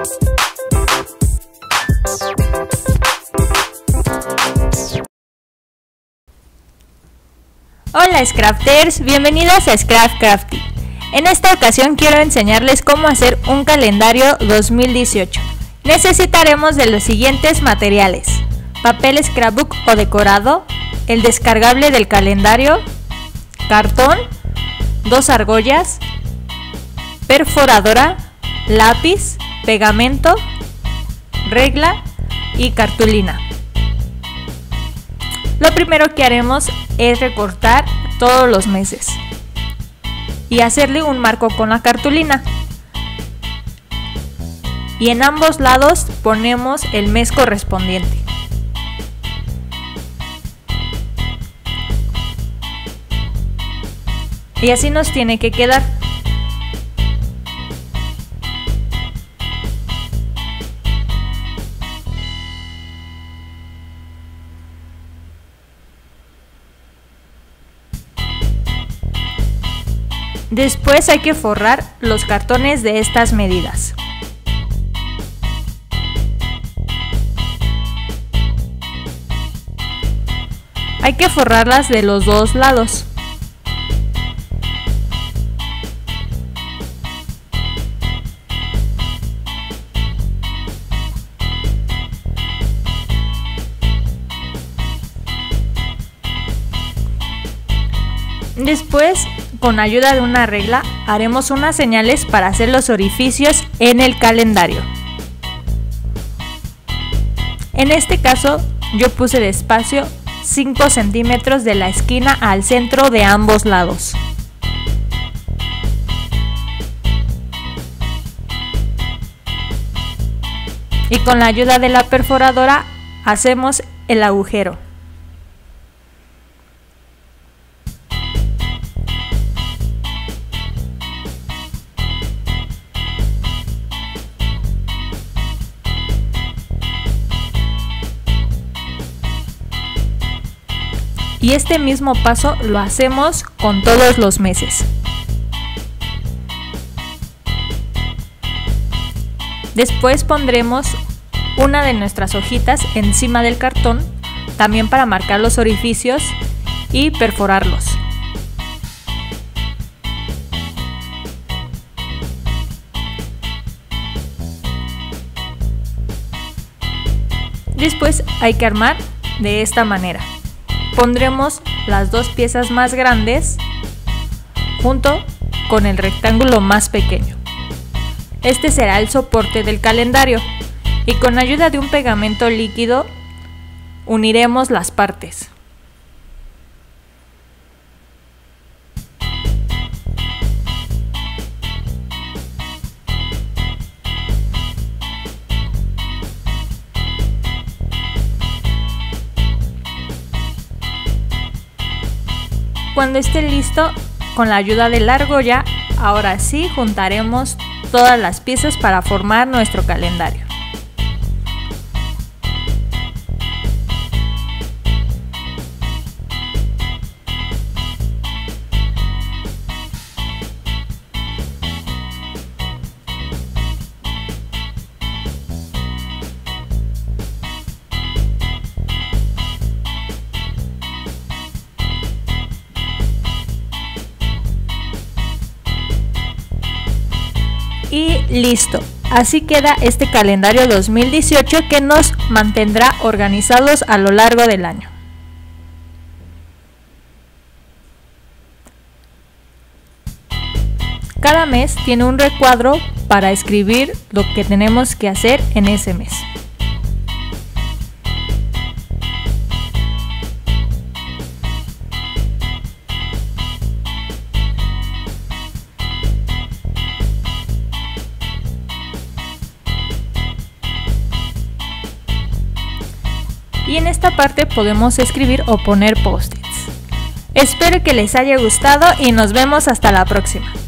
Hola Scrafters, bienvenidos a Scraft Crafty. En esta ocasión quiero enseñarles cómo hacer un calendario 2018. Necesitaremos de los siguientes materiales: papel scrapbook o decorado, el descargable del calendario, cartón, 2 argollas, perforadora, lápiz, pegamento, regla y cartulina. Lo primero que haremos es recortar todos los meses y hacerle un marco con la cartulina, y en ambos lados ponemos el mes correspondiente. Y así nos tiene que quedar. Después hay que forrar los cartones de estas medidas. Hay que forrarlas de los dos lados. Después, con ayuda de una regla, haremos unas señales para hacer los orificios en el calendario. En este caso, yo puse de espacio 5 centímetros de la esquina al centro de ambos lados. Y con la ayuda de la perforadora hacemos el agujero. Y este mismo paso lo hacemos con todos los meses. Después pondremos una de nuestras hojitas encima del cartón, también para marcar los orificios y perforarlos. Después hay que armar de esta manera. Pondremos las dos piezas más grandes junto con el rectángulo más pequeño. Este será el soporte del calendario, y con ayuda de un pegamento líquido uniremos las partes. Cuando esté listo, con la ayuda de la argolla, ahora sí juntaremos todas las piezas para formar nuestro calendario. Y listo, así queda este calendario 2018 que nos mantendrá organizados a lo largo del año. Cada mes tiene un recuadro para escribir lo que tenemos que hacer en ese mes. Y en esta parte podemos escribir o poner post-its. Espero que les haya gustado y nos vemos hasta la próxima.